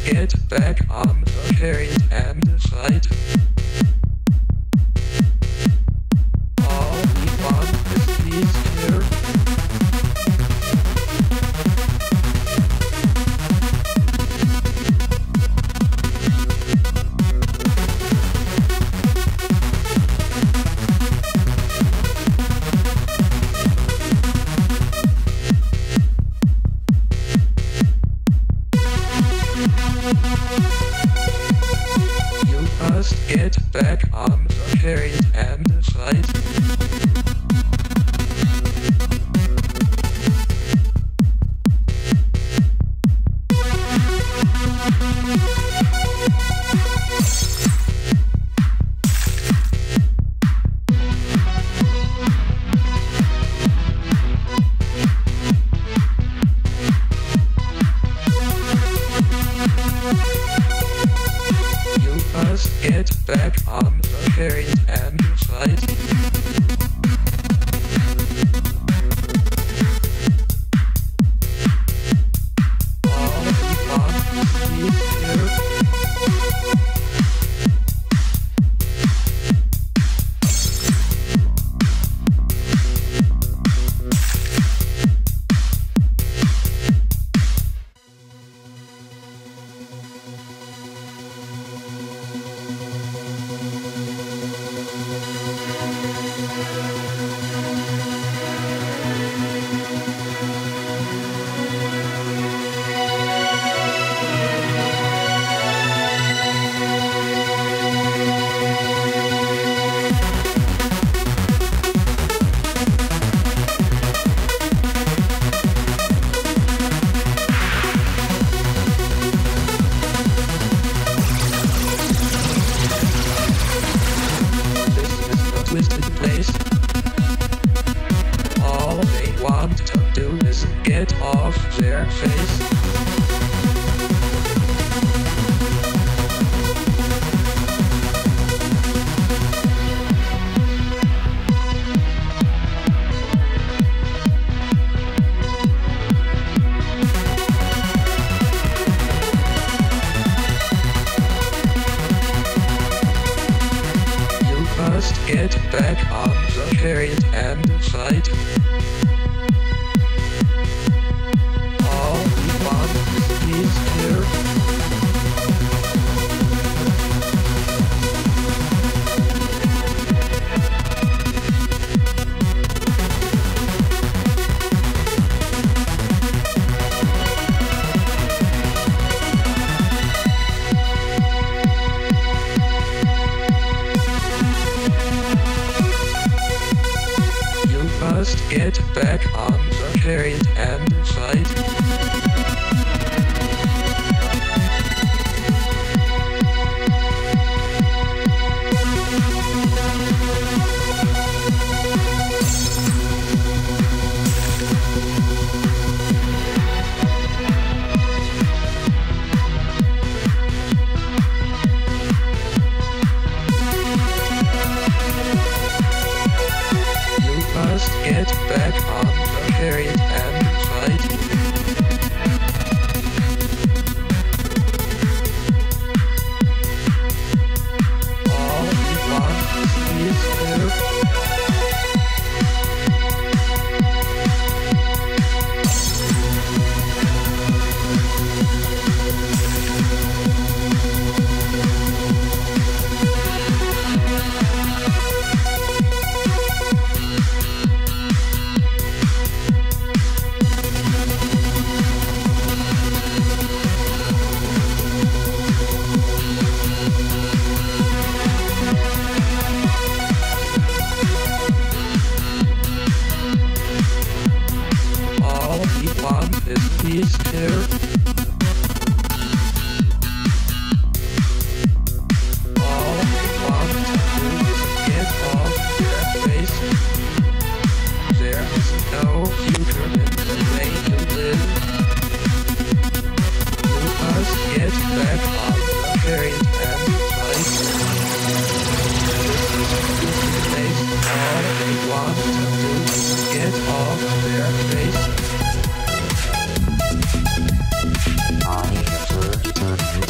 get back on the chariot and fight. All we want is peace here. Get back on the chariot and fight. Get back on the chariot and fight. All we want is peace here. Twisted place. All they want to do is get off their face. Get back on the chariot and fight. All we want is peace here. Get back on the chariot and fight. Get back on the chariot and fight. All we want is peace here. Is peace here? All we want to do is get off their face. There is no future in the way you live. You must get back on the chariot and fight. This is a stupid place. All they want to do is get off their face. I prefer to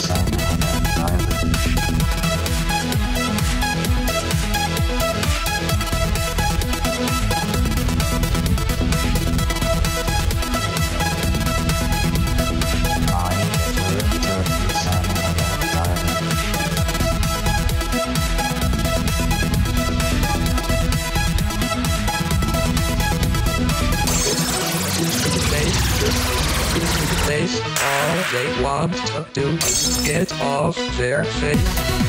all they want to do is get off their face.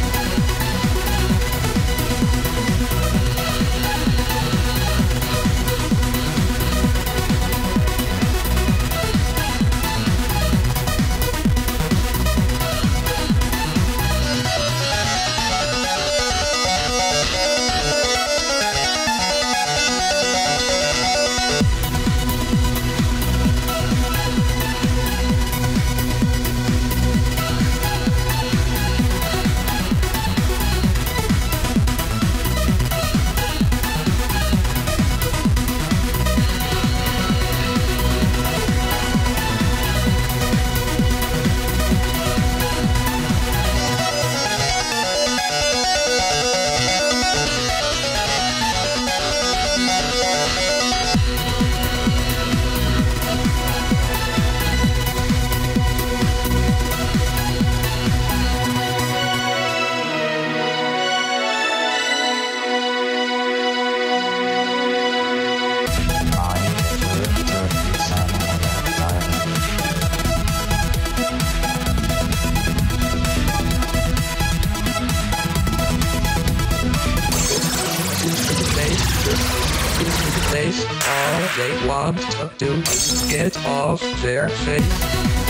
All they want to do is get off their face.